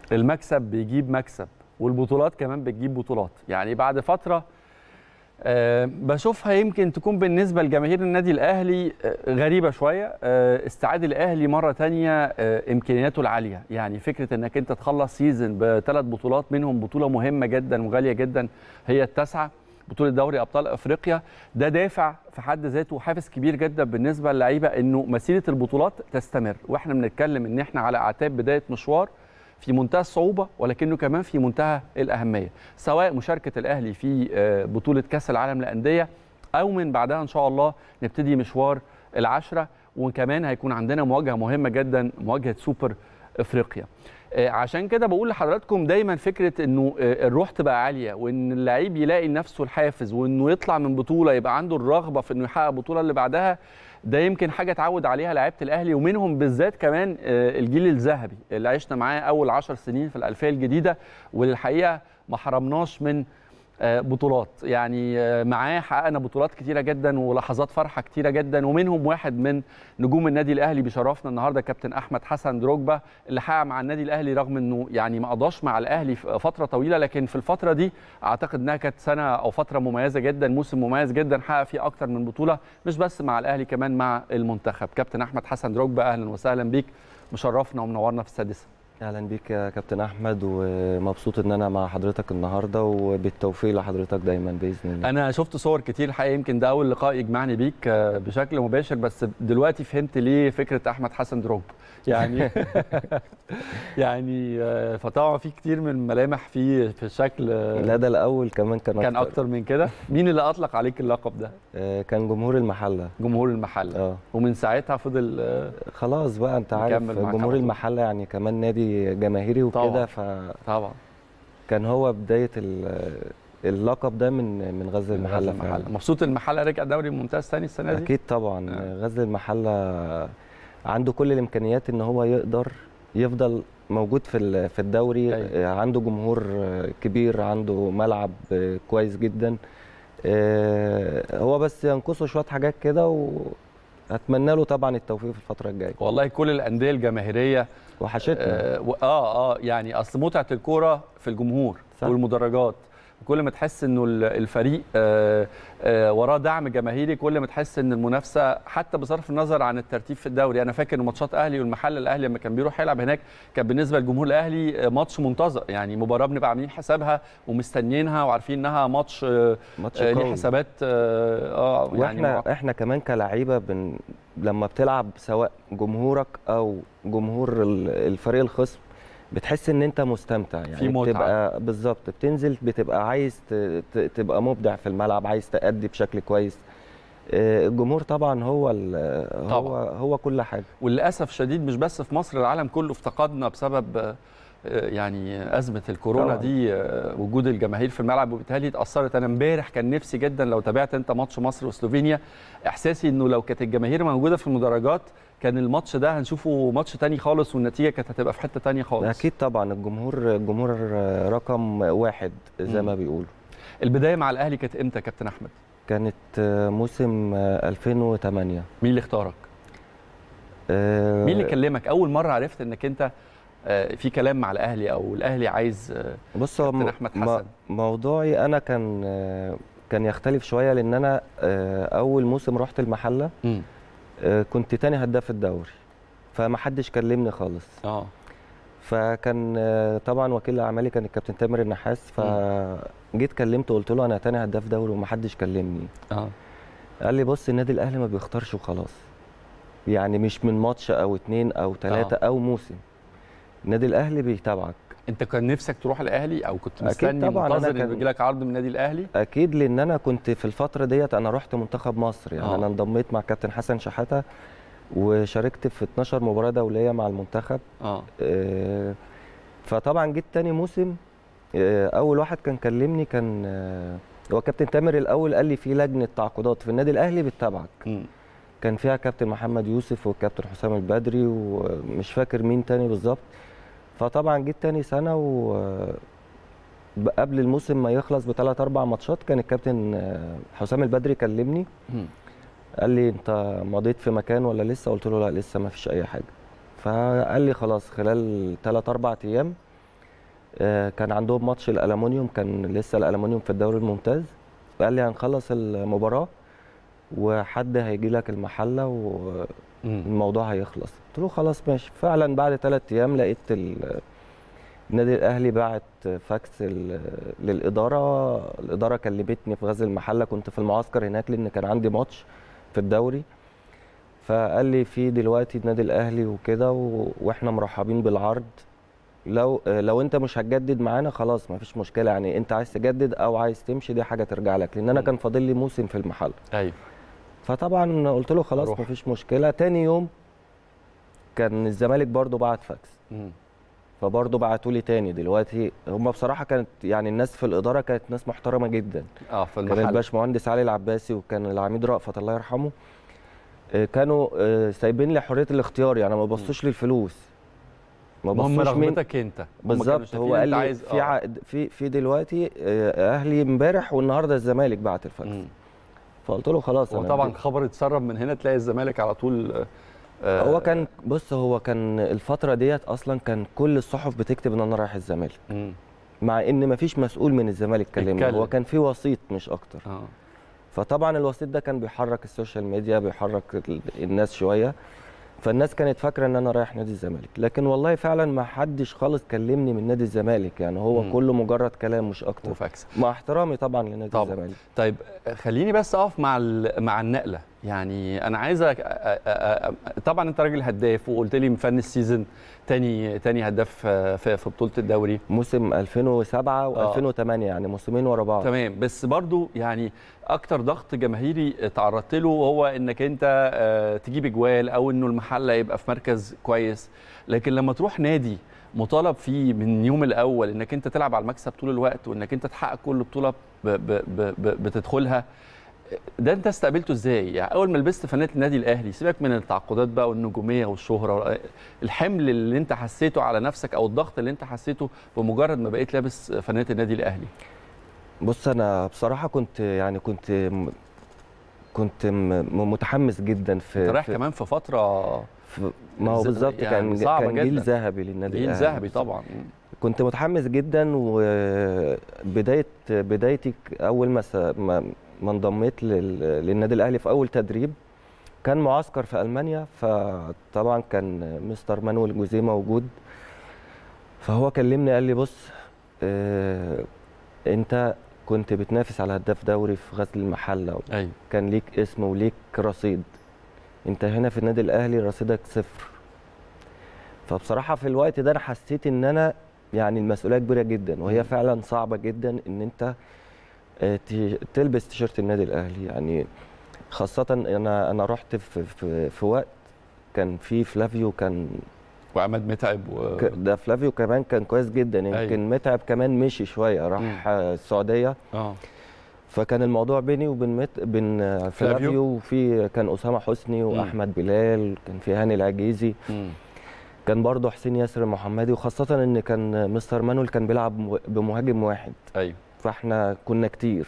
المكسب بيجيب مكسب والبطولات كمان بتجيب بطولات. يعني بعد فترة بشوفها يمكن تكون بالنسبة لجماهير النادي الأهلي غريبة شوية. استعاد الأهلي مرة تانية إمكانياته العالية. يعني فكرة أنك أنت تخلص سيزن ب3 بطولات، منهم بطولة مهمة جدا وغالية جدا هي التاسعة، بطولة دوري أبطال أفريقيا. ده دافع في حد ذاته وحافز كبير جدا بالنسبة للعيبة أنه مسيرة البطولات تستمر. وإحنا بنتكلم أن إحنا على أعتاب بداية مشوار في منتهى الصعوبة، ولكنه كمان في منتهى الأهمية، سواء مشاركة الأهلي في بطولة كأس العالم للأندية أو من بعدها إن شاء الله نبتدي مشوار العشرة. وكمان هيكون عندنا مواجهة مهمة جدا، مواجهة سوبر إفريقيا. عشان كده بقول لحضراتكم دايما فكرة انه الروح تبقى عالية، وان اللعيب يلاقي نفسه الحافز، وانه يطلع من بطولة يبقى عنده الرغبة في انه يحقق البطولة اللي بعدها. ده يمكن حاجة اتعود عليها لعيبة الأهلي، ومنهم بالذات كمان الجيل الذهبي اللي عشنا معاه أول 10 سنين في الألفية الجديدة، والحقيقة ما حرمناش من بطولات. يعني معاه حققنا بطولات كتيرة جدا ولحظات فرحة كتيرة جدا، ومنهم واحد من نجوم النادي الأهلي بيشرفنا النهارده كابتن أحمد حسن دروجبا، اللي حقق مع النادي الأهلي رغم انه يعني ما قضاش مع الأهلي فترة طويلة، لكن في الفترة دي اعتقد انها كانت سنة او فترة مميزة جدا، موسم مميز جدا حقق فيه اكتر من بطولة، مش بس مع الأهلي كمان مع المنتخب. كابتن أحمد حسن دروجبا اهلا وسهلا بيك، مشرفنا ومنورنا في السادسة. اهلا بيك يا كابتن احمد، ومبسوط ان انا مع حضرتك النهارده، وبالتوفيق لحضرتك دايما باذن الله. انا شفت صور كتير الحقيقه، يمكن ده اول لقاء يجمعني بيك بشكل مباشر، بس دلوقتي فهمت ليه فكره احمد حسن دروجبا يعني يعني فطبعا في كتير من الملامح في الشكل. لا ده الاول كمان كان اكتر من كده. مين اللي اطلق عليك اللقب ده؟ كان جمهور المحله. جمهور المحله. ومن ساعتها فضل خلاص بقى انت عارف جمهور المحله يعني كمان نادي جماهيري وكده، طبعا كان هو بدايه اللقب ده من غزل المحله. مبسوط المحله رجع دوري ممتاز ثاني السنه دي؟ اكيد طبعا. غزل المحله عنده كل الامكانيات ان هو يقدر يفضل موجود في الدوري. عنده جمهور كبير، عنده ملعب كويس جدا. هو بس ينقصه شويه حاجات كده، واتمنى له طبعا التوفيق في الفتره الجايه. والله كل الانديه الجماهيريه وحشتنا. يعني اصل متعه الكوره في الجمهور والمدرجات. كل ما تحس انه الفريق وراه دعم جماهيري، كل ما تحس ان المنافسه حتى بصرف النظر عن الترتيب في الدوري. انا فاكر ماتشات اهلي والمحله، الاهلي لما كان بيروح يلعب هناك كان بالنسبه للجمهور الاهلي ماتش منتظر، يعني مباراه بنبقى عاملين حسابها ومستنيينها وعارفين انها ماتش ليه حسابات. واحنا احنا كمان كلاعيبه لما بتلعب سواء جمهورك او جمهور الفريق الخصم بتحس ان انت مستمتع، يعني في متعة. بتبقى بالظبط بتنزل بتبقى عايز تبقى مبدع في الملعب، عايز تأدي بشكل كويس. الجمهور طبعا هو كل حاجه. وللاسف شديد مش بس في مصر، العالم كله افتقدنا بسبب يعني ازمه الكورونا طبعا. دي وجود الجماهير في الملعب، وبالتالي اتاثرت. انا امبارح كان نفسي جدا لو تابعت انت ماتش مصر وسلوفينيا، احساسي انه لو كانت الجماهير موجوده في المدرجات كان الماتش ده هنشوفه ماتش تاني خالص، والنتيجه كانت هتبقى في حته تانيه خالص. اكيد طبعا. الجمهور رقم واحد زي ما بيقولوا. البدايه مع الاهلي كانت امتى يا كابتن احمد؟ كانت موسم 2008. مين اللي اختارك؟ مين اللي كلمك اول مره عرفت انك انت في كلام مع الاهلي او الاهلي عايز بص هو احمد حسن؟ موضوعي انا كان يختلف شويه، لان انا اول موسم رحت المحله كنت تاني هداف الدوري، فما حدش كلمني خالص. فكان طبعا وكيل اعمالي كان الكابتن تامر النحاس، فجيت كلمته وقلت له انا تاني هداف دوري وما حدش كلمني. قال لي بص النادي الاهلي ما بيختارش وخلاص، يعني مش من ماتش او 2 أو 3 او موسم، النادي الاهلي بيتابعك. انت كان نفسك تروح الاهلي او كنت مستني منتظر ان يجي لك عرض من النادي الاهلي؟ اكيد، لان انا كنت في الفتره ديت انا رحت منتخب مصر، يعني انا انضميت مع كابتن حسن شحاته وشاركت في 12 مباراه دوليه مع المنتخب. فطبعا جيت تاني موسم، اول واحد كان كلمني كان هو كابتن تامر. الاول قال لي في لجنه تعاقدات في النادي الاهلي بتتابعك، كان فيها كابتن محمد يوسف والكابتن حسام البدري ومش فاكر مين تاني بالظبط. فطبعا جيت تاني سنه قبل الموسم ما يخلص ب3 4 ماتشات كان الكابتن حسام البدري كلمني قال لي انت مضيت في مكان ولا لسه؟ قلت له لا لسه ما فيش اي حاجه. فقال لي خلاص خلال 3 4 ايام كان عندهم ماتش الالومنيوم، كان لسه الالومنيوم في الدوري الممتاز، قال لي هنخلص المباراه وحد هيجي لك المحله والموضوع هيخلص. قلت له خلاص ماشي. فعلا بعد 3 ايام لقيت النادي الاهلي بعت فاكس للاداره. الاداره كلمتني في غزل المحله، كنت في المعسكر هناك لان كان عندي ماتش في الدوري. فقال لي في دلوقتي النادي الاهلي وكده واحنا مرحبين بالعرض، لو انت مش هتجدد معانا خلاص ما فيش مشكله، يعني انت عايز تجدد او عايز تمشي دي حاجه ترجع لك، لان انا كان فاضل لي موسم في المحل. ايوه. فطبعا قلت له خلاص ما فيش مشكله. تاني يوم كان الزمالك برضو بعت فاكس، فبرضو بعتوا لي تاني. دلوقتي هم بصراحه كانت يعني الناس في الاداره كانت ناس محترمه جدا. في المحل كان الباشمهندس علي العباسي وكان العميد رأفت الله يرحمه، كانوا سايبين لي حريه الاختيار، يعني ما بصوش للفلوس، ما هم رغبتك انت بالظبط. هو قال لي في عقد في دلوقتي اهلي امبارح والنهارده الزمالك بعت الفاكس. فقلت له خلاص. وطبعا خبر اتسرب من هنا تلاقي الزمالك على طول. هو كان بص، هو كان الفتره ديت اصلا كان كل الصحف بتكتب ان انا رايح الزمالك، مع ان ما فيش مسؤول من الزمالك كلمني، هو كان في وسيط مش اكتر. فطبعا الوسيط ده كان بيحرك السوشيال ميديا، بيحرك الناس شويه، فالناس كانت فاكره ان انا رايح نادي الزمالك، لكن والله فعلا ما حدش خالص كلمني من نادي الزمالك، يعني هو كله مجرد كلام مش اكتر، وفاكس. مع احترامي طبعا لنادي الزمالك. طيب خليني بس اقف مع النقله، يعني انا عايزك طبعا انت راجل هداف وقلت لي مفنش السيزون تاني هداف في بطوله الدوري موسم 2007 و2008 يعني موسمين ورا بعض. تمام. بس برضو يعني اكتر ضغط جماهيري تعرضت له هو انك انت تجيب اجوال او انه المحله يبقى في مركز كويس، لكن لما تروح نادي مطالب فيه من يوم الاول انك انت تلعب على المكسب طول الوقت وانك انت تحقق كل بطوله بتدخلها، ده انت استقبلته ازاي؟ يعني اول ما لبست فانله النادي الاهلي، سيبك من التعاقدات بقى والنجوميه والشهره، الحمل اللي انت حسيته على نفسك او الضغط اللي انت حسيته بمجرد ما بقيت لابس فانله النادي الاهلي. بص انا بصراحه كنت متحمس جدا في انت رايح كمان في فتره ما هو بالظبط يعني كان جيل ذهبي للنادي الاهلي، جيل ذهبي طبعا. كنت متحمس جدا، وبدايتي اول ما انضميت للنادي الاهلي في اول تدريب كان معسكر في المانيا، فطبعا كان مستر مانويل جوزيه موجود، فهو كلمني قال لي بص انت كنت بتنافس على هداف دوري في غزل المحله، أيوة. كان ليك اسم وليك رصيد، انت هنا في النادي الاهلي رصيدك 0. فبصراحه في الوقت ده انا حسيت ان انا يعني المسؤوليه كبيره جدا، وهي فعلا صعبه جدا ان انت تلبس تيشيرت النادي الاهلي، يعني خاصه انا رحت في وقت كان في فلافيو كان وعماد متعب ده فلافيو كمان كان كويس جدا، يمكن أيوة. متعب كمان مشي شويه راح السعوديه، فكان الموضوع بيني وبين فلافيو، وفي كان اسامه حسني واحمد بلال، كان في هاني العجيزي، كان برضه حسين ياسر المحمدي، وخاصه ان كان مستر مانويل كان بيلعب بمهاجم واحد. ايوه. فاحنا كنا كتير.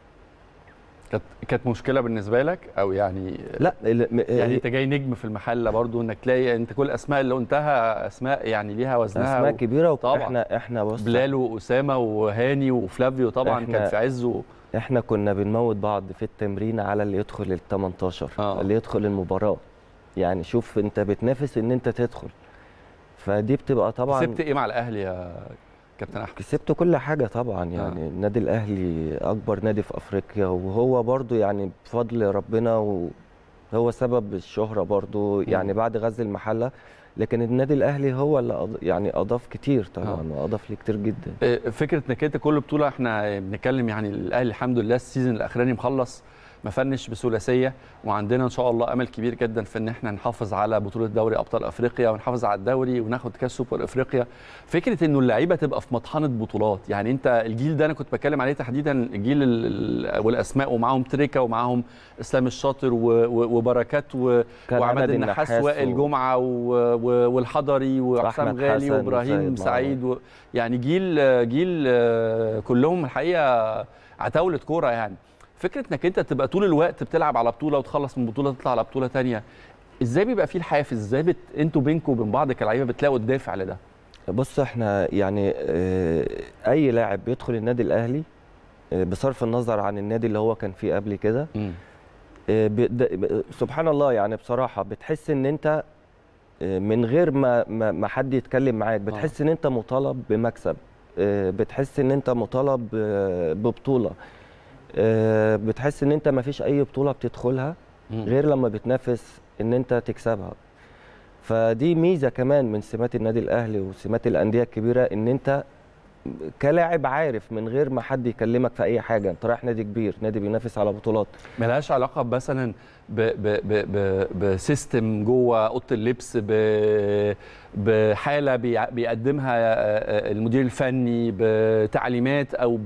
كانت مشكله بالنسبه لك او يعني لا يعني انت جاي نجم في المحله برضو، انك تلاقي انت كل الاسماء اللي قلتها اسماء يعني ليها وزنها، اسماء كبيره، طبعا احنا بص بلال واسامه وهاني وفلافيو طبعا كان في عزه. احنا كنا بنموت بعض في التمرين على اللي يدخل ال 18 اللي يدخل المباراه، يعني شوف انت بتنافس ان انت تدخل، فدي بتبقى طبعا. كسبت ايه مع الاهلي يا كابتن احمد؟ كسبت كل حاجه طبعا، يعني النادي الاهلي اكبر نادي في افريقيا، وهو برضو يعني بفضل ربنا وهو سبب الشهره برضو يعني بعد غزل المحله، لكن النادي الاهلي هو اللي يعني اضاف كتير طبعا، واضاف لي كتير جدا. فكره انك انت كل بطوله احنا بنتكلم يعني الاهلي الحمد لله السيزون الاخراني مخلص مفنش بثلاثيه، وعندنا ان شاء الله امل كبير جدا في ان احنا نحافظ على بطوله دوري ابطال افريقيا ونحافظ على الدوري وناخد كاس سوبر افريقيا. فكره انه اللعيبه تبقى في مطحنه بطولات، يعني انت الجيل ده انا كنت بتكلم عليه تحديدا، الجيل والاسماء، ومعاهم تريكا ومعاهم اسلام الشاطر وبركات وعماد النحاس ووائل جمعه والحضري وحسام غالي وابراهيم سعيد يعني جيل كلهم الحقيقه عتاوله كوره. يعني فكره انك انت تبقى طول الوقت بتلعب على بطوله وتخلص من بطوله تطلع على بطوله ثانيه، ازاي بيبقى فيه الحافز؟ ازاي انتوا بينكم وبين بعض كلاعيبه بتلاقوا الدافع لده؟ بص احنا يعني اي لاعب بيدخل النادي الاهلي بصرف النظر عن النادي اللي هو كان فيه قبل كده، سبحان الله يعني بصراحه بتحس ان انت من غير ما حد يتكلم معاك بتحس ان انت مطالب بمكسب، بتحس ان انت مطالب ببطوله، بتحس ان انت ما فيش اي بطوله بتدخلها غير لما بتنافس ان انت تكسبها. فدي ميزه كمان من سمات النادي الاهلي وسمات الانديه الكبيره، ان انت كلاعب عارف من غير ما حد يكلمك في اي حاجه انت رايح نادي كبير، نادي بينافس على بطولات. ملهاش علاقه مثلا بسيستم جوه اوضه اللبس، بحاله بيقدمها المدير الفني، بتعليمات او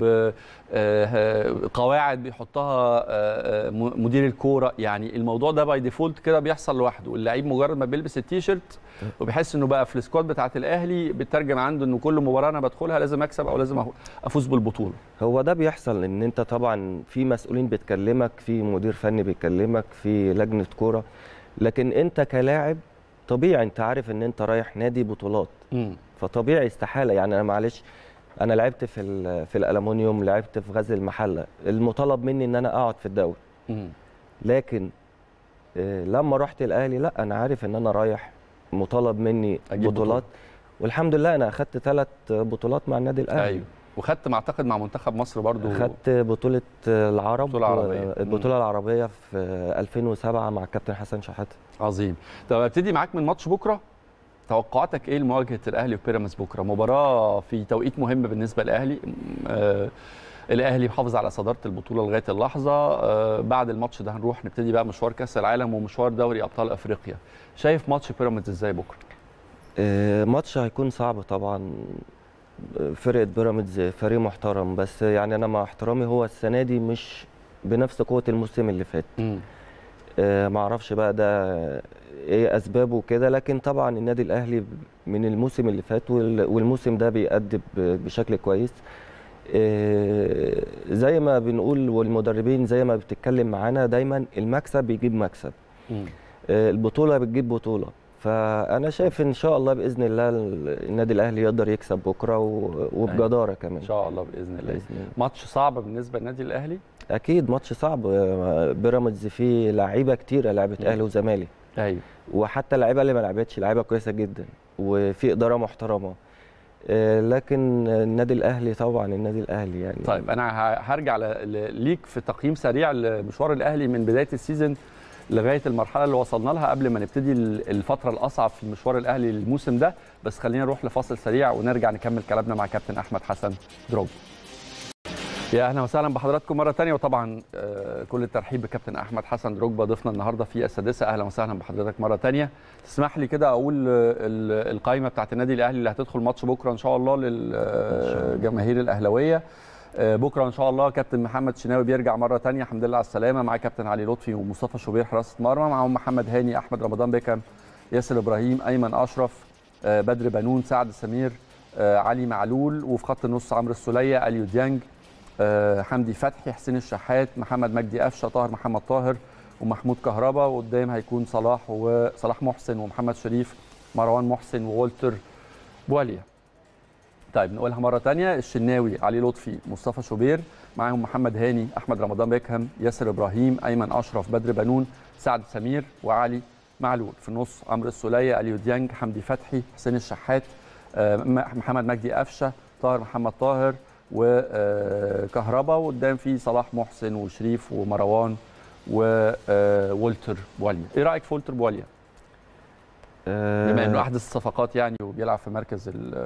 بقواعد بيحطها مدير الكوره. يعني الموضوع ده باي ديفولت كده بيحصل لوحده، اللعيب مجرد ما بيلبس التيشيرت وبيحس انه بقى في السكواد بتاعه الاهلي، بيترجم عنده انه كل مباراه انا بدخلها لازم اكسب او لازم افوز بالبطوله. هو ده بيحصل ان انت طبعا في مسؤولين بتكلمك، في مدير فني بيكلمك، في لجنه كوره، لكن انت كلاعب طبيعي انت عارف ان انت رايح نادي بطولات. فطبيعي استحاله، يعني انا معلش انا لعبت في الالومنيوم، لعبت في غزل المحله، المطالب مني ان انا اقعد في الدوري. لكن لما رحت الاهلي لا، انا عارف ان انا رايح مطالب مني بطولات، والحمد لله انا اخدت 3 بطولات مع النادي الاهلي. ايوه، وخدت ما اعتقد مع منتخب مصر برضو، خدت بطوله العرب، البطوله العربيه في 2007 مع الكابتن حسن شحاته. عظيم. طب ابتدي معاك من ماتش بكره. توقعاتك ايه لمواجهه الاهلي وبيراميدز بكره؟ مباراه في توقيت مهم بالنسبه للاهلي، الاهلي محافظ على صداره البطوله لغايه اللحظه. بعد الماتش ده هنروح نبتدي بقى مشوار كاس العالم ومشوار دوري ابطال افريقيا. شايف ماتش بيراميدز ازاي بكره؟ ماتش هيكون صعب طبعا. فرقه بيراميدز فريق محترم، بس يعني انا مع احترامي هو السنه دي مش بنفس قوه الموسم اللي فات. ما اعرفش بقى ده ايه اسبابه كده، لكن طبعا النادي الاهلي من الموسم اللي فات والموسم ده بيأدي بشكل كويس. زي ما بنقول والمدربين زي ما بتتكلم معانا دايما، المكسب بيجيب مكسب، البطوله بتجيب بطوله. فانا شايف ان شاء الله باذن الله النادي الاهلي يقدر يكسب بكره وبجداره كمان ان شاء الله باذن الله. ماتش صعب بالنسبه للنادي الاهلي؟ اكيد ماتش صعب. بيراميدز فيه لعيبه كتيره لعبت اهلي وزمالك. ايوه، وحتى اللعيبه اللي ما لعبتش لعيبه كويسه جدا وفي اداره محترمه. لكن النادي الاهلي طبعا النادي الاهلي يعني. طيب انا هرجع ليك في تقييم سريع لمشوار الاهلي من بدايه السيزون لغايه المرحله اللي وصلنا لها قبل ما نبتدي الفتره الاصعب في مشوار الاهلي الموسم ده. بس خلينا نروح لفاصل سريع ونرجع نكمل كلامنا مع كابتن احمد حسن دروجبا. يا اهلا وسهلا بحضراتكم مره ثانيه، وطبعا كل الترحيب بكابتن احمد حسن دروجبا ضيفنا النهارده في السادسه. اهلا وسهلا بحضرتك مره ثانيه. تسمح لي كده اقول القائمه بتاعت النادي الاهلي اللي هتدخل ماتش بكره ان شاء الله للجماهير الاهلاويه. بكره ان شاء الله كابتن محمد شناوي بيرجع مره ثانيه، الحمد لله على السلامه، مع كابتن علي لطفي ومصطفى شوبير حراسه مرمى، معهم محمد هاني، احمد رمضان بيكم، ياسر ابراهيم، ايمن اشرف، بدر بنون، سعد سمير، علي معلول، وفي خط النص عمرو السوليه، اليو ديانج، حمدي فتحي، حسين الشحات، محمد مجدي قفشه، طاهر محمد طاهر، ومحمود كهربا. وقدام هيكون صلاح محسن ومحمد شريف، مروان محسن وولتر بواليا. طيب نقولها مره ثانيه، الشناوي، علي لطفي، مصطفى شوبير، معاهم محمد هاني، احمد رمضان بيكهام، ياسر ابراهيم، ايمن اشرف، بدر بنون، سعد سمير، وعلي معلول. في النص عمرو السوليه، اليو ديانج، حمدي فتحي، حسين الشحات، محمد مجدي قفشه، طاهر محمد طاهر وكهربا. وقدام في صلاح محسن وشريف ومروان وولتر بواليا. ايه رايك في ولتر بواليا؟ بما انه احدث الصفقات يعني وبيلعب في مركز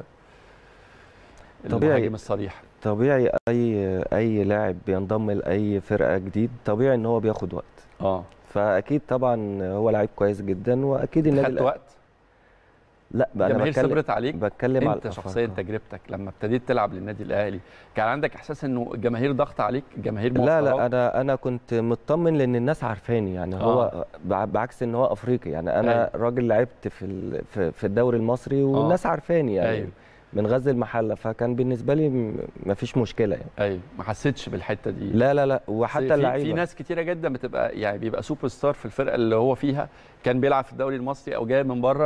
المهاجم الصريح. طبيعي اي لاعب بينضم لاي فرقه جديد طبيعي ان هو بياخد وقت. فاكيد طبعا هو لعيب كويس جدا، واكيد النادي خدت وقت. لا بقى انا صبرت عليك. بتكلم انت شخصيا تجربتك لما ابتديت تلعب للنادي الاهلي كان عندك احساس انه الجماهير ضغط عليك، الجماهير لا انا كنت مطمن لان الناس عارفاني يعني. هو بعكس ان هو افريقي يعني، انا راجل لعبت في الدوري المصري والناس عارفاني يعني. أيوه. من غزل المحله، فكان بالنسبه لي مفيش مشكله يعني. ايوه، ما حسيتش بالحته دي. لا وحتى اللعيبه في ناس كتيره جدا بتبقى يعني بيبقى سوبر ستار في الفرقه اللي هو فيها، كان بيلعب في الدوري المصري او جاي من بره،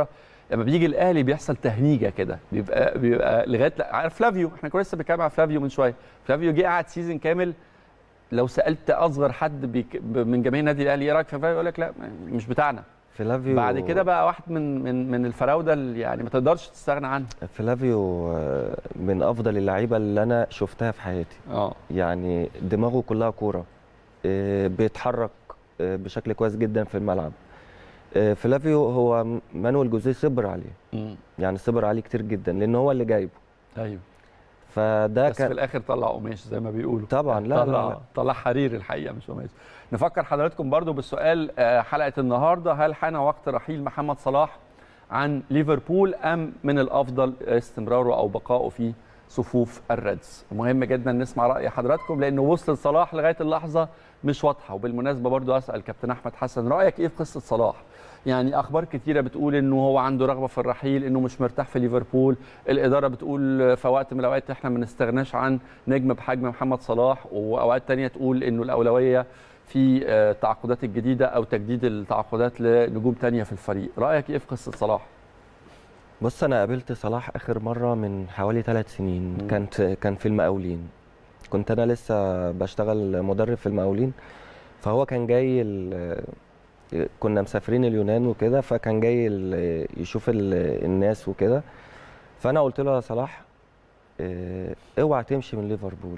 لما بيجي الاهلي بيحصل تهنيجه كده، بيبقى لغايه عارف فلافيو، احنا كنا لسه بنتكلم على فلافيو من شويه. فلافيو جه قعد سيزون كامل، لو سالت اصغر حد من جماهير النادي الاهلي ايه رايك في فلافيو، يقول لك لا مش بتاعنا. فلافيو بعد كده بقى واحد من الفراوده اللي يعني ما تقدرش تستغنى عنه. فلافيو من افضل اللعيبه اللي انا شفتها في حياتي. يعني دماغه كلها كوره، بيتحرك بشكل كويس جدا في الملعب. فلافيو هو مانويل جوزيه صبر عليه، يعني صبر عليه كتير جدا لان هو اللي جايبه. ايوه. فده بس في الاخر طلع قماش زي ما بيقولوا طبعا. لا طلع حرير الحقيقه مش قماش. نفكر حضراتكم برضو بالسؤال حلقه النهارده، هل حان وقت رحيل محمد صلاح عن ليفربول ام من الافضل استمراره او بقائه في صفوف الريدز؟ مهم جدا نسمع راي حضراتكم لانه وصل صلاح لغايه اللحظه مش واضحه. وبالمناسبه برضو اسال كابتن احمد حسن، رايك ايه في قصه صلاح؟ يعني اخبار كتيره بتقول انه هو عنده رغبه في الرحيل، انه مش مرتاح في ليفربول، الاداره بتقول في وقت من الاوقات احنا ما نستغناش عن نجم بحجم محمد صلاح، واوقات ثانيه تقول انه الاولويه في التعاقدات الجديده او تجديد التعاقدات لنجوم ثانيه في الفريق. رايك ايه في قصه صلاح؟ بص، انا قابلت صلاح اخر مره من حوالي 3 سنين. كان في المقاولين، كنت انا لسه بشتغل مدرب في المقاولين. فهو كان جاي كنا مسافرين اليونان وكده، فكان جاي يشوف الناس وكده. فانا قلت له يا صلاح اوعى تمشي من ليفربول.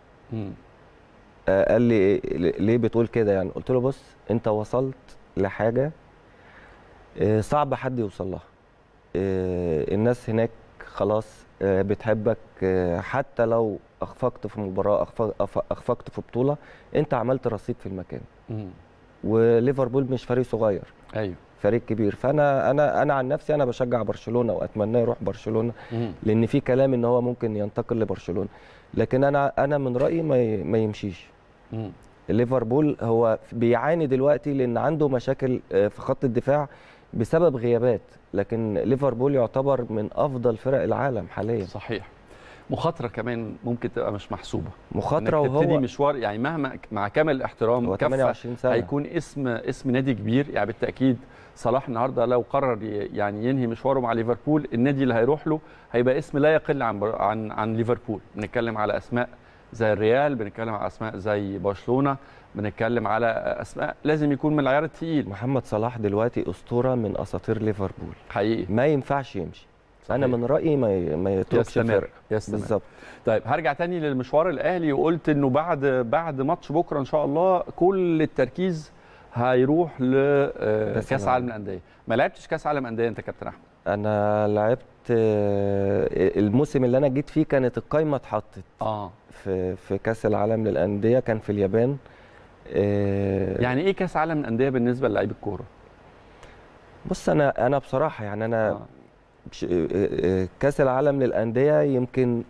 قال لي ليه بتقول كده يعني؟ قلت له بص، انت وصلت لحاجه صعب حد يوصل لها. الناس هناك خلاص بتحبك، حتى لو اخفقت في مباراه، اخفقت في بطوله، انت عملت رصيد في المكان. وليفربول مش فريق صغير، ايوه فريق كبير. فانا عن نفسي انا بشجع برشلونه واتمناه يروح برشلونه، لان في كلام ان هو ممكن ينتقل لبرشلونه. لكن انا من رايي ما يمشيش. ليفربول هو بيعاني دلوقتي لان عنده مشاكل في خط الدفاع بسبب غيابات، لكن ليفربول يعتبر من افضل فرق العالم حاليا. صحيح. مخاطره كمان ممكن تبقى مش محسوبه، مخاطره، وهو تبتدي مشوار يعني مهما مع كامل الاحترام هو 28 سنه هيكون اسم نادي كبير. يعني بالتاكيد صلاح النهارده لو قرر يعني ينهي مشواره مع ليفربول، النادي اللي هيروح له هيبقى اسم لا يقل عن ليفربول. بنتكلم على اسماء زي الريال، بنتكلم على اسماء زي برشلونه، بنتكلم على اسماء لازم يكون من العيار الثقيل. محمد صلاح دلوقتي اسطوره من اساطير ليفربول حقيقي، ما ينفعش يمشي. صحيح. انا من رايي ما يتركش فرق. بالظبط. طيب هرجع تاني للمشوار الاهلي، وقلت انه بعد ماتش بكره ان شاء الله كل التركيز هيروح لكاس عالم الانديه. ما لعبتش كاس عالم انديه انت كابتن احمد؟ انا لعبت الموسم اللي انا جيت فيه كانت القايمه اتحطت في كاس العالم للانديه، كان في اليابان. يعني ايه كاس عالم الانديه بالنسبه للاعيب الكوره؟ بص، انا بصراحه يعني انا كاس العالم للانديه يمكن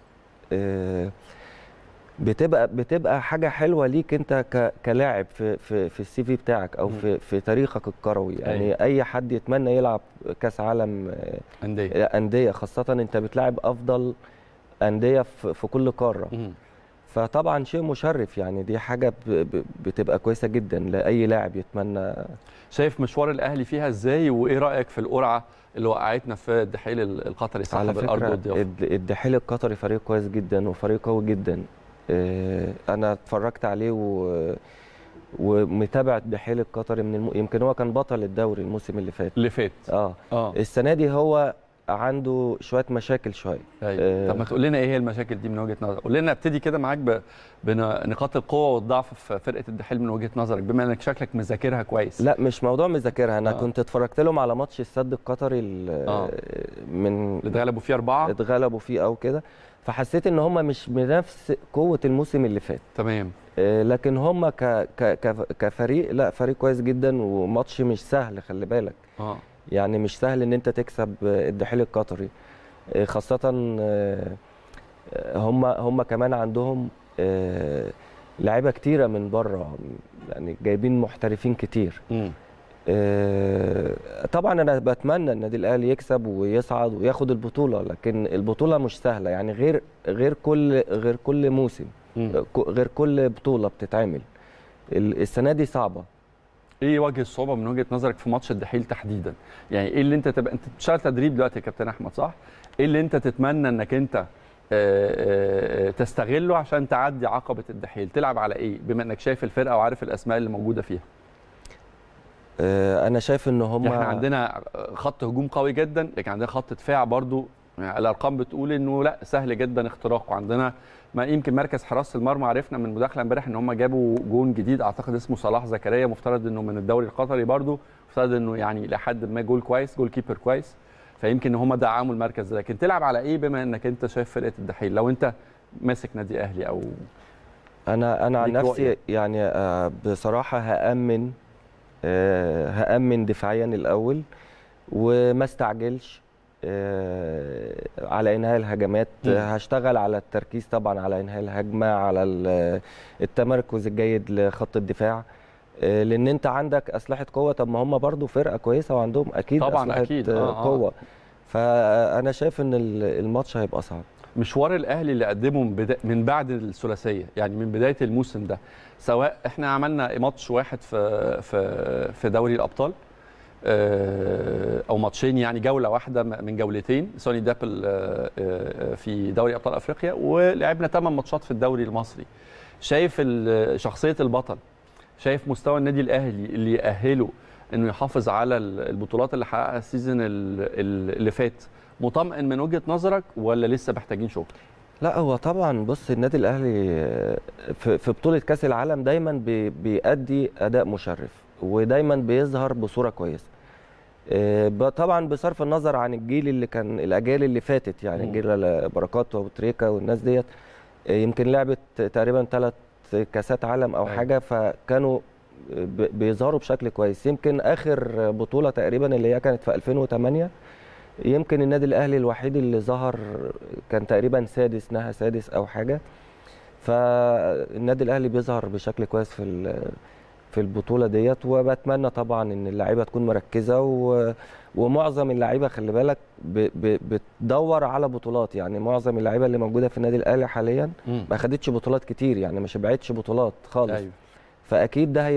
بتبقى حاجه حلوه ليك انت كلاعب في السي في بتاعك او في تاريخك الكروي. يعني اي حد يتمنى يلعب كاس عالم انديه، خاصه انت بتلاعب افضل انديه في كل قاره. فطبعا شيء مشرف، يعني دي حاجه بتبقى كويسه جدا لاي لاعب يتمنى. شايف مشوار الاهلي فيها ازاي؟ وايه رايك في القرعه اللي وقعتنا في الدحيل القطري صاحب الارض والضيافه؟ الدحيل القطري فريق كويس جدا وفريق قوي جدا. انا اتفرجت عليه ومتابع الدحيل القطري يمكن هو كان بطل الدوري الموسم اللي فات. السنه دي هو عنده شويه مشاكل شويه. أيوة. طب ما تقول لنا ايه هي المشاكل دي من وجهه نظرك؟ قول لنا، ابتدي كده معاك بنقاط القوه والضعف في فرقه الدحيل من وجهه نظرك، بما انك شكلك مذاكرها كويس. لا مش موضوع مذاكرها، انا كنت اتفرجت لهم على ماتش السد القطري من اللي اتغلبوا فيه 4 اتغلبوا فيه او كده، فحسيت ان هم مش بنفس قوه الموسم اللي فات. تمام. لكن هم كفريق، لا فريق كويس جدا، وماتش مش سهل، خلي بالك. يعني مش سهل ان انت تكسب الدحيل القطري، خاصه هم كمان عندهم لعيبه كتيره من بره، يعني جايبين محترفين كتير. طبعا انا بتمنى النادي الاهلي يكسب ويصعد وياخد البطوله، لكن البطوله مش سهله، يعني غير كل موسم، غير كل بطوله بتتعمل. السنه دي صعبه. ايه وجه الصعوبه من وجهه نظرك في ماتش الدحيل تحديدا؟ يعني ايه اللي انت تبقى انت بتشتغل تدريب دلوقتي يا كابتن احمد صح؟ ايه اللي انت تتمنى انك انت تستغله عشان تعدي عقبه الدحيل؟ تلعب على ايه بما انك شايف الفرقه وعارف الاسماء اللي موجوده فيها؟ انا شايف ان هم احنا عندنا خط هجوم قوي جدا، لكن عندنا خط دفاع برضو يعني الارقام بتقول انه لا سهل جدا اختراقه. عندنا ما يمكن مركز حراسه المرمى عرفنا من مداخله امبارح ان هم جابوا جون جديد اعتقد اسمه صلاح زكريا، مفترض انه من الدوري القطري برضو، مفترض انه يعني لحد ما جول كويس، جول كيبر كويس، فيمكن ان هم دعموا المركز ده. لكن تلعب على ايه بما انك انت شايف فرقه الدحيل لو انت ماسك نادي اهلي او انا عن نفسي يعني بصراحه هأمن دفاعيا الاول وما استعجلش على انهاء الهجمات. هشتغل على التركيز طبعا على انهاء الهجمه، على التمركز الجيد لخط الدفاع، لان انت عندك اسلحه قوه. طب ما هم برضو فرقه كويسه وعندهم اكيد طبعا اسلحه أكيد. قوه. فانا شايف ان الماتش هيبقى صعب. مشوار الاهلي اللي قدمه من بعد الثلاثيه، يعني من بدايه الموسم ده، سواء احنا عملنا ماتش واحد في دوري الابطال او ماتشين، يعني جوله واحده من جولتين سوني دابل في دوري ابطال افريقيا، ولعبنا 8 ماتشات في الدوري المصري. شايف شخصيه البطل، شايف مستوى النادي الاهلي اللي يأهله انه يحافظ على البطولات اللي حققها السيزون اللي فات، مطمئن من وجهه نظرك ولا لسه محتاجين شغل؟ لا هو طبعا بص، النادي الاهلي في بطوله كاس العالم دايما بيأدي اداء مشرف ودايما بيظهر بصوره كويسه. طبعا بصرف النظر عن الجيل اللي كان الاجيال اللي فاتت، يعني جيل بركات وابو تريكه والناس ديت يمكن لعبت تقريبا 3 كاسات عالم او حاجه، فكانوا بيظهروا بشكل كويس. يمكن اخر بطوله تقريبا اللي هي كانت في 2008 يمكن النادي الاهلي الوحيد اللي ظهر كان تقريبا سادس، نهى سادس او حاجه. فالنادي الاهلي بيظهر بشكل كويس في البطوله ديت، وبتمنى طبعا ان اللعيبه تكون مركزه ومعظم اللعيبه خلي بالك بتدور على بطولات. يعني معظم اللعيبه اللي موجوده في النادي الاهلي حاليا ما خدتش بطولات كتير، يعني ما شبعتش بطولات خالص. أيوة. فاكيد ده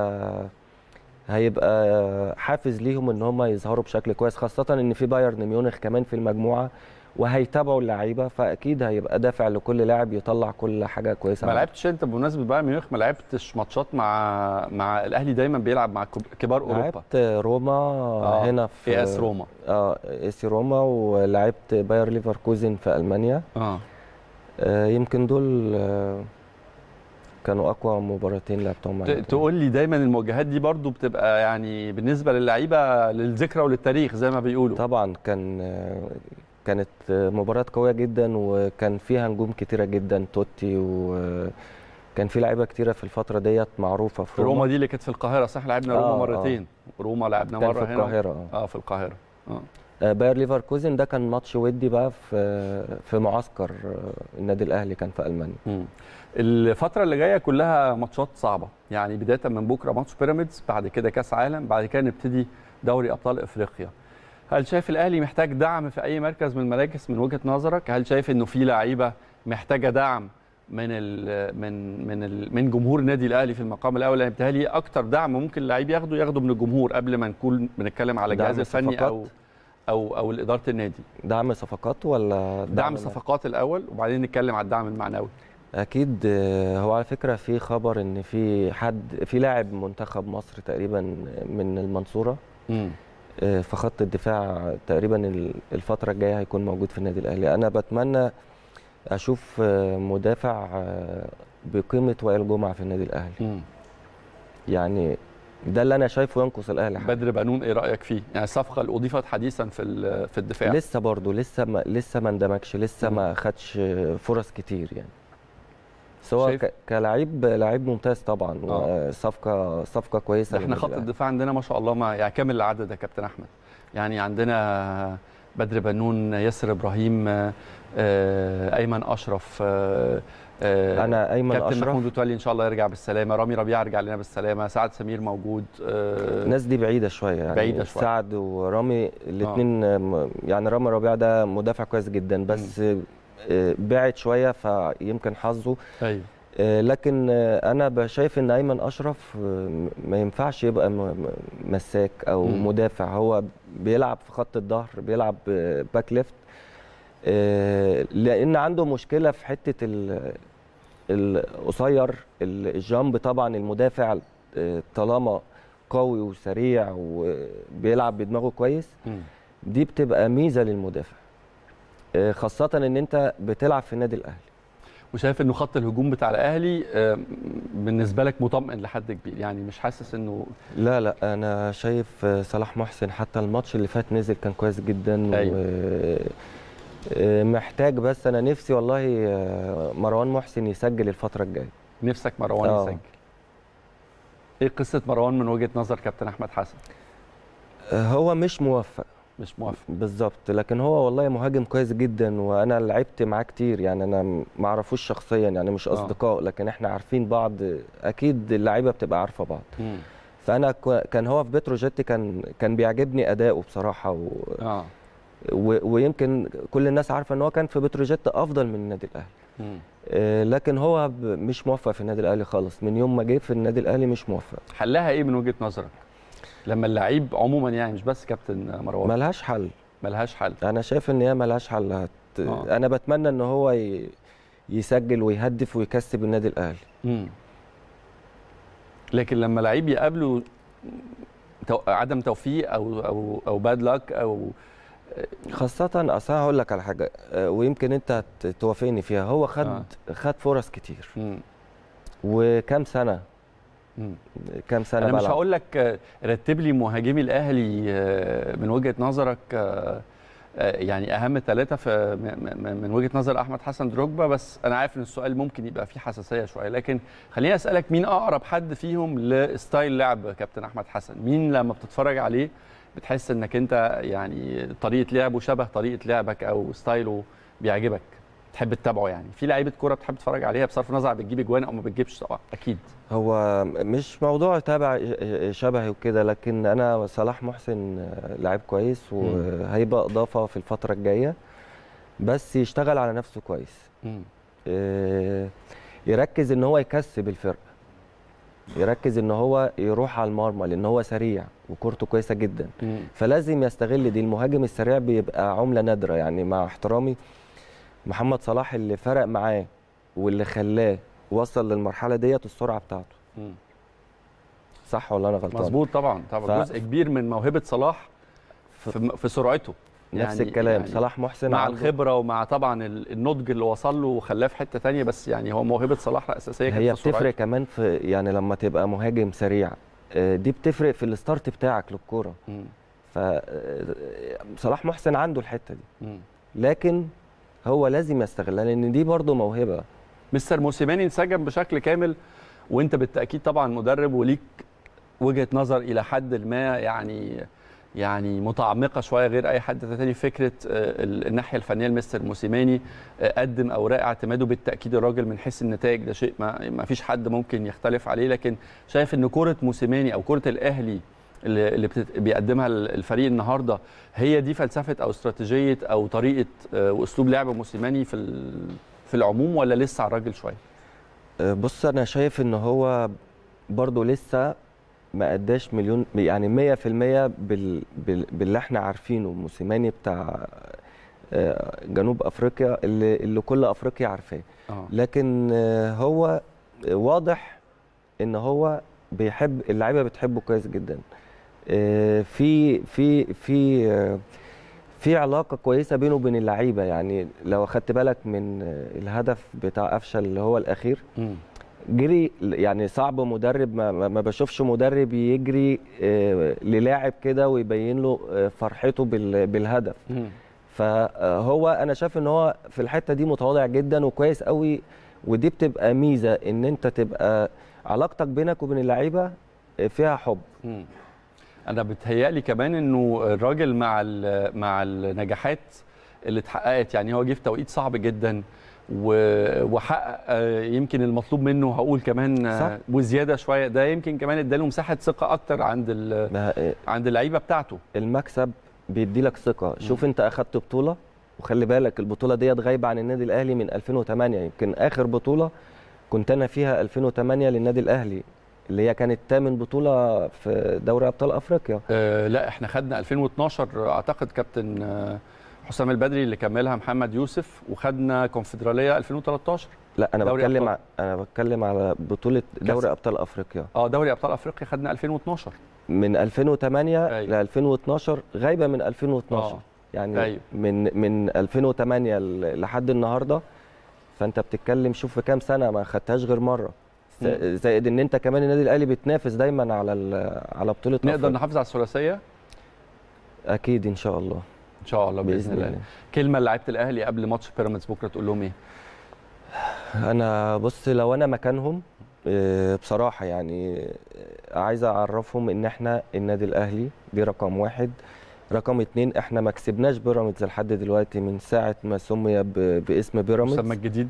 هيبقى حافز ليهم ان هم يظهروا بشكل كويس، خاصه ان في بايرن ميونخ كمان في المجموعه وهيتابعوا اللعيبه، فاكيد هيبقى دافع لكل لاعب يطلع كل حاجه كويسه. ما لعبتش انت بمناسبه بايرن ميونخ، ما لعبتش ماتشات مع الاهلي؟ دايما بيلعب مع كبار اوروبا. لعبت روما هنا في اس روما، اس روما، ولعبت باير ليفركوزن في المانيا. يمكن دول كانوا اقوى مباراتين لعبتهم معاهم. تقول لي دايما المواجهات دي برضو بتبقى يعني بالنسبه للعيبه للذكرى وللتاريخ زي ما بيقولوا. طبعا كانت مباراه قويه جدا، وكان فيها نجوم كتيره جدا، توتي، وكان في لعيبه كتيره في الفتره ديت معروفه في روما. دي اللي كانت في القاهره صح؟ لعبنا روما مرتين. روما لعبنا مره في القاهره هنا في القاهره. باير ليفركوزن ده كان ماتش ودي بقى في معسكر النادي الاهلي كان في المانيا. الفتره اللي جايه كلها ماتشات صعبه، يعني بدايه من بكره ماتش بيراميدز، بعد كده كاس عالم، بعد كده نبتدي دوري ابطال افريقيا. هل شايف الاهلي محتاج دعم في اي مركز من المراكز من وجهه نظرك؟ هل شايف انه في لعيبه محتاجه دعم من جمهور النادي الاهلي في المقام الاول؟ يعني بيتهيألي اكتر دعم ممكن اللعيب ياخده من الجمهور قبل ما نكون بنتكلم على الجهاز الفني او اداره النادي. دعم صفقات ولا دعم صفقات الاول وبعدين نتكلم على الدعم المعنوي. اكيد. هو على فكره في خبر ان في لاعب منتخب مصر تقريبا من المنصوره في خط الدفاع تقريبا الفتره الجايه هيكون موجود في النادي الاهلي. انا بتمنى اشوف مدافع بقيمه وائل جمعه في النادي الاهلي. يعني ده اللي انا شايفه ينقص الاهلي. بدر بنون ايه رايك فيه؟ يعني الصفقه اللي اضيفت حديثا في الدفاع لسه برضه لسه ما اندمجش، لسه ما خدش فرص كتير يعني. سواء كلاعب ممتاز طبعا. صفقه كويسه. احنا خط الدفاع عندنا ما شاء الله ما يكمل العدد يا كابتن احمد. يعني عندنا بدر بنون، ياسر ابراهيم، ايمن اشرف، انا ايمن كابتن اشرف، محمود متولي ان شاء الله يرجع بالسلامه، رامي ربيعه يرجع لنا بالسلامه، سعد سمير موجود. الناس دي بعيده شويه يعني، بعيده شويه. سعد ورامي الاثنين يعني رامي ربيعه ده مدافع كويس جدا بس بعد شويه فيمكن حظه. ايوه. لكن انا شايف ان ايمن اشرف ما ينفعش يبقى مساك او مدافع. هو بيلعب في خط الظهر، بيلعب باك ليفت، لان عنده مشكله في حته القصير، الجامب. طبعا المدافع طالما قوي وسريع وبيلعب بدماغه كويس، دي بتبقى ميزه للمدافع، خاصه ان انت بتلعب في النادي الاهلي. وشايف انه خط الهجوم بتاع الاهلي بالنسبه لك مطمئن لحد كبير، يعني مش حاسس انه؟ لا انا شايف صلاح محسن حتى الماتش اللي فات نزل كان كويس جدا. أيوة. محتاج، بس انا نفسي والله مروان محسن يسجل الفتره الجايه. نفسك مروان يسجل؟ ايه قصه مروان من وجهه نظر كابتن احمد حسن؟ هو مش موفق بالظبط، لكن هو والله مهاجم كويس جدا، وانا لعبت معاه كتير. يعني انا ما اعرفوش شخصيا، يعني مش اصدقاء، لكن احنا عارفين بعض. اكيد اللعيبه بتبقى عارفه بعض. فانا كان هو في بتروجيت كان بيعجبني اداؤه بصراحه ويمكن كل الناس عارفه ان هو كان في بتروجيت افضل من النادي الاهلي. لكن هو مش موفق في النادي الاهلي خالص. من يوم ما جه في النادي الاهلي مش موفق. حلها ايه من وجهه نظرك لما اللعيب عموما، يعني مش بس كابتن مروان؟ ملهاش حل. ملهاش حل. انا شايف ان هي ملهاش حل. انا بتمنى ان هو يسجل ويهدف ويكسب النادي الاهلي. لكن لما لعيب يقابله عدم توفيق او باد لاك او خاصة، اصل هقول لك على حاجة ويمكن انت توافقني فيها. هو خد فرص كتير. وكام سنة كام سنة. انا مش هقول لك رتب لي مهاجمي الاهلي من وجهة نظرك، يعني اهم ثلاثة من وجهة نظر احمد حسن دروجبا، بس انا عارف ان السؤال ممكن يبقى فيه حساسية شوية، لكن خليني اسالك مين اقرب حد فيهم لستايل لعب كابتن احمد حسن؟ مين لما بتتفرج عليه بتحس انك انت يعني طريقة لعبه شبه طريقة لعبك او ستايله بيعجبك تحب تتابعه؟ يعني في لعيبه كوره بتحب تتفرج عليها بصرف النظر عن بتجيب اجوان او ما بتجيبش طبعا اكيد. هو مش موضوع تابع شبهي وكده، لكن انا صلاح محسن لاعب كويس وهيبقى اضافه في الفتره الجايه، بس يشتغل على نفسه كويس. يركز ان هو يكسب الفرقه، يركز ان هو يروح على المرمى لان هو سريع وكورته كويسه جدا. فلازم يستغل دي. المهاجم السريع بيبقى عمله نادره. يعني مع احترامي، محمد صلاح اللي فرق معاه واللي خلاه وصل للمرحله ديت السرعه بتاعته. صح ولا انا غلطان؟ مظبوط طبعا. جزء كبير من موهبه صلاح في سرعته. نفس الكلام. يعني صلاح محسن مع الخبره ومع طبعا النضج اللي وصل له وخلاه في حته ثانيه، بس يعني هو موهبه صلاح الاساسيه كانت هي بتفرق كمان في، يعني لما تبقى مهاجم سريع دي بتفرق في الستارت بتاعك للكوره. فصلاح محسن عنده الحته دي، لكن هو لازم يستغلها لان دي برضه موهبه. مستر موسيماني انسجم بشكل كامل، وانت بالتاكيد طبعا مدرب وليك وجهه نظر الى حد ما يعني متعمقه شويه غير اي حد تاني. فكره الناحيه الفنيه لمستر موسيماني قدم اوراق اعتماده بالتاكيد الراجل من حيث النتائج ده شيء ما فيش حد ممكن يختلف عليه، لكن شايف ان كره موسيماني او كره الاهلي اللي بيقدمها الفريق النهارده هي دي فلسفه او استراتيجيه او طريقه واسلوب لعب موسيماني في العموم، ولا لسه على الراجل شويه؟ بص، انا شايف ان هو برضه لسه ما اداش مليون، يعني 100% باللي احنا عارفينه. موسيماني بتاع جنوب افريقيا اللي كل افريقيا عارفاه. لكن هو واضح ان هو بيحب اللعيبه، بتحبه كويس جدا. في علاقه كويسه بينه وبين اللعيبه. يعني لو اخدت بالك من الهدف بتاع قفشه اللي هو الاخير، جري. يعني صعب مدرب، ما بشوفش مدرب يجري للاعب كده ويبين له فرحته بالهدف. فهو انا شايف ان هو في الحته دي متواضع جدا وكويس قوي، ودي بتبقى ميزه ان انت تبقى علاقتك بينك وبين اللعيبه فيها حب. انا بتهيألي كمان انه الراجل مع النجاحات اللي اتحققت، يعني هو جه في توقيت صعب جدا وحقق يمكن المطلوب منه، هقول كمان وزياده شويه. ده يمكن كمان اداله مساحه ثقه اكتر عند اللعيبه بتاعته. المكسب بيدي لك ثقه. شوف انت اخدت بطوله، وخلي بالك البطوله ديت غايبه عن النادي الاهلي من 2008. يمكن اخر بطوله كنت انا فيها 2008 للنادي الاهلي، اللي هي كانت 8 بطوله في دوري ابطال افريقيا. لا احنا خدنا 2012 اعتقد كابتن حسام البدري اللي كملها محمد يوسف، وخدنا كونفدراليه 2013. لا انا بتكلم على بطوله دوري ابطال افريقيا. دوري ابطال افريقيا خدنا 2012 من 2008 ل 2012 غايبه من 2012. يعني من 2008 لحد النهارده، فانت بتتكلم شوف في كام سنه ما خدتهاش غير مره. زائد ان انت كمان النادي الاهلي بتنافس دايما على بطوله نقدر أفريقيا. نحافظ على الثلاثيه اكيد ان شاء الله. ان شاء الله باذن الله. كلمه لعيبه الاهلي قبل ماتش بيراميدز بكره تقول لهم ايه؟ انا بص، لو انا مكانهم بصراحه يعني عايز اعرفهم ان احنا النادي الاهلي دي رقم 1. رقم 2 احنا ما كسبناش بيراميدز لحد دلوقتي من ساعه ما سمي باسم بيراميدز. مسمى الجديد.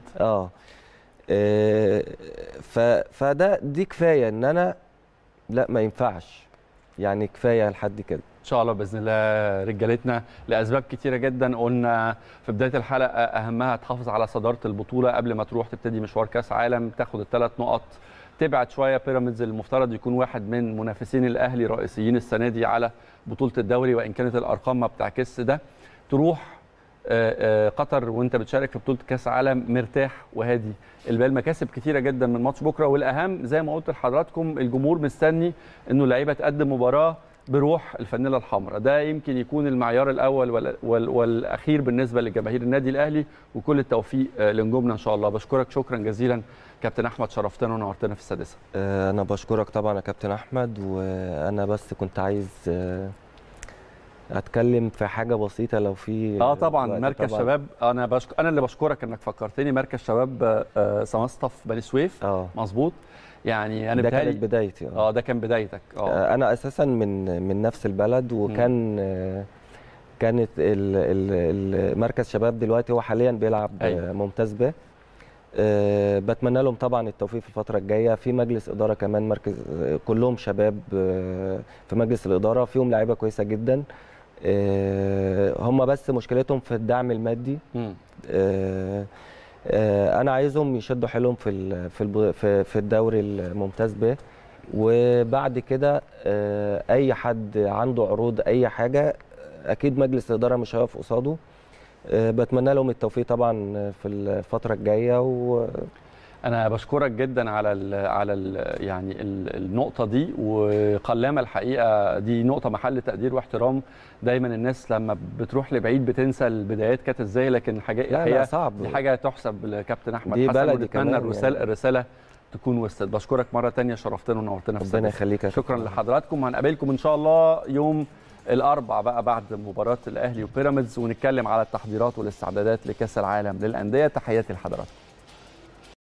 دي كفايه ان انا لا ما ينفعش، يعني كفايه لحد كده. ان شاء الله باذن الله رجالتنا لاسباب كتيره جدا. قلنا في بدايه الحلقه اهمها تحافظ على صداره البطوله قبل ما تروح تبتدي مشوار كاس عالم، تاخد ال3 نقط، تبعد شويه بيراميدز المفترض يكون واحد من منافسين الاهلي رئيسيين السنه دي على بطوله الدوري، وان كانت الارقام ما بتعكسش ده. تروح قطر وانت بتشارك في بطوله كاس عالم مرتاح وهادي البال. مكاسب كتيره جدا من ماتش بكره، والاهم زي ما قلت لحضراتكم الجمهور مستني انه اللعيبه تقدم مباراه بروح الفانيلا الحمراء. ده يمكن يكون المعيار الاول والاخير بالنسبه لجماهير النادي الاهلي، وكل التوفيق لنجومنا ان شاء الله. بشكرك شكرا جزيلا كابتن احمد، شرفتنا ونورتنا في السادسه. انا بشكرك طبعا يا كابتن احمد، وانا بس كنت عايز اتكلم في حاجه بسيطه لو في طبعا مركز طبعًا. شباب انا اللي بشكرك انك فكرتني. مركز شباب سمسطة في بني سويف. مظبوط، يعني انا ده كانت بدايتي. ده كان بدايتك. انا اساسا من نفس البلد، وكان كانت المركز شباب دلوقتي هو حاليا بيلعب ممتاز به. بتمنى لهم طبعا التوفيق في الفتره الجايه. في مجلس اداره كمان مركز كلهم شباب في مجلس الاداره، فيهم لعيبه كويسه جدا. هم بس مشكلتهم في الدعم المادي. انا عايزهم يشدوا حيلهم في الدوري الممتاز به، وبعد كده اي حد عنده عروض اي حاجه اكيد مجلس الاداره مش هيقف قصاده. بتمنى لهم التوفيق طبعا في الفتره الجايه. انا بشكرك جدا على يعني النقطه دي، وقلامه الحقيقه دي نقطه محل تقدير واحترام. دايما الناس لما بتروح لبعيد بتنسى البدايات كانت ازاي، لكن الحقيقه صعب. دي حاجه تحسب لكابتن احمد دي حسن، ونتمنى الرساله تكون وصلت. بشكرك مره ثانيه، شرفتنا ونورتنا في ربنا يخليك. شكرا لحضراتكم، هنقابلكم ان شاء الله يوم الاربعاء بقى بعد مباراه الاهلي وبيراميدز، ونتكلم على التحضيرات والاستعدادات لكاس العالم للانديه. تحياتي لحضراتكم.